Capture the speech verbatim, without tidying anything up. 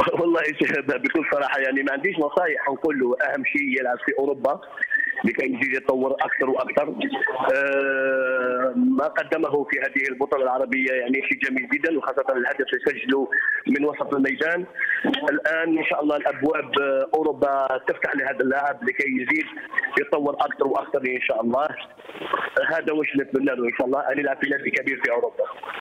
والله شهد بكل صراحه يعني ما عنديش نصائح نقول له. اهم شيء يلعب في اوروبا لكي يزيد يتطور اكثر واكثر. آه ما قدمه في هذه البطوله العربيه يعني شيء جميل جدا، وخاصه الهدف اللي سجله من وسط الميدان. الان ان شاء الله الابواب اوروبا تفتح لهذا اللاعب لكي يزيد يتطور اكثر واكثر ان شاء الله. هذا واش نتمنى له ان شاء الله ان يلعب في نادي كبير في اوروبا.